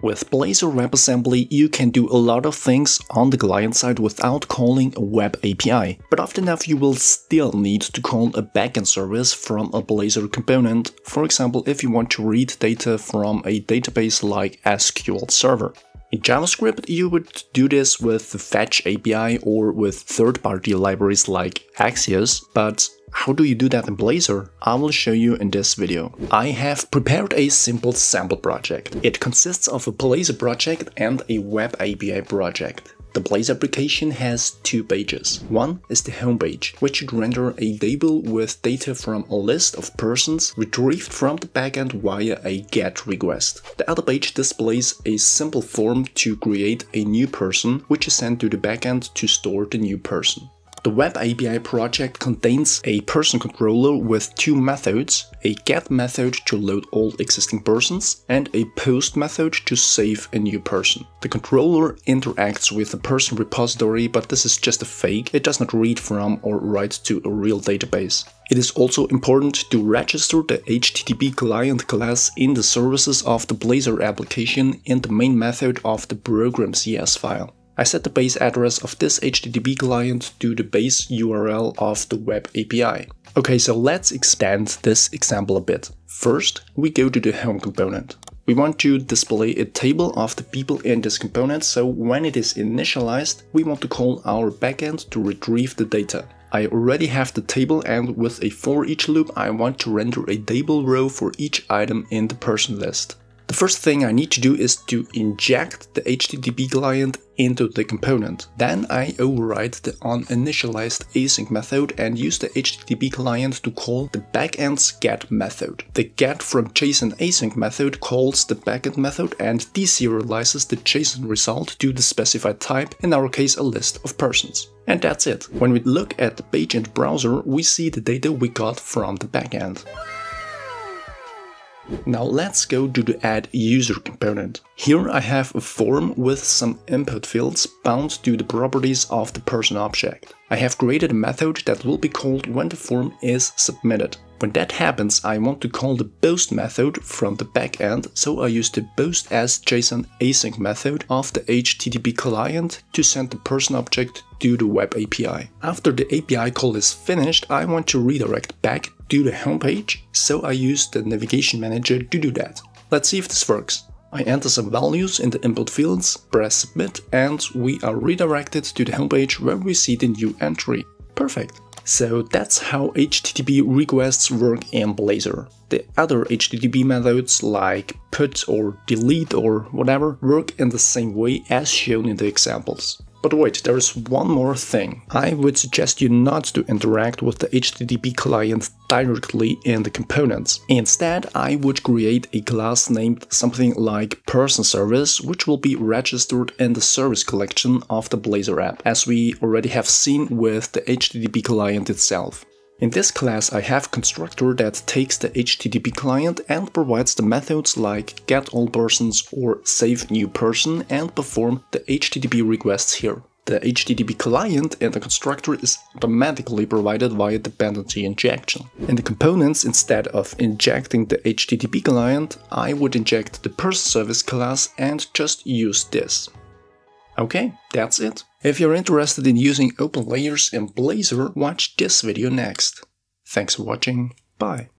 With Blazor WebAssembly, you can do a lot of things on the client side without calling a web API, but often enough you will still need to call a backend service from a Blazor component, for example if you want to read data from a database like SQL Server. In JavaScript, you would do this with the Fetch API or with third-party libraries like Axios, but how do you do that in Blazor? I will show you in this video. I have prepared a simple sample project. It consists of a Blazor project and a web API project. The Blazor application has two pages. One is the home page, which should render a table with data from a list of persons retrieved from the backend via a GET request. The other page displays a simple form to create a new person, which is sent to the backend to store the new person. The web API project contains a person controller with two methods, a get method to load all existing persons and a post method to save a new person. The controller interacts with the person repository, but this is just a fake. It does not read from or write to a real database. It is also important to register the HTTP client class in the services of the Blazor application in the main method of the program.cs file. I set the base address of this HTTP client to the base URL of the web API. Okay, so let's extend this example a bit. First, we go to the home component. We want to display a table of the people in this component, so when it is initialized, we want to call our backend to retrieve the data. I already have the table, and with a for each loop, I want to render a table row for each item in the person list. The first thing I need to do is to inject the HTTP client into the component. Then I override the uninitialized async method and use the HTTP client to call the backend's get method. The get from JSON async method calls the backend method and deserializes the JSON result to the specified type, in our case a list of persons. And that's it. When we look at the page in the browser, we see the data we got from the backend. Now let's go to the add user component. Here I have a form with some input fields bound to the properties of the person object. I have created a method that will be called when the form is submitted. When that happens, I want to call the post method from the backend, so I use the post as JSON async method of the HTTP client to send the person object to the web API. After the API call is finished, I want to redirect back to the homepage, so I use the navigation manager to do that. Let's see if this works. I enter some values in the input fields, press submit, and we are redirected to the homepage where we see the new entry. Perfect. So that's how HTTP requests work in Blazor. The other HTTP methods like put or delete or whatever work in the same way as shown in the examples. But wait, there is one more thing. I would suggest you not to interact with the HTTP client directly in the components. Instead, I would create a class named something like person service, which will be registered in the service collection of the Blazor app, as we already have seen with the HTTP client itself. In this class I have a constructor that takes the HTTP client and provides the methods like getAllPersons or saveNewPerson and perform the HTTP requests here. The HTTP client in the constructor is automatically provided via dependency injection. In the components, instead of injecting the HTTP client, I would inject the person service class and just use this. Okay, that's it. If you're interested in using open layers in Blazor, watch this video next. Thanks for watching, bye.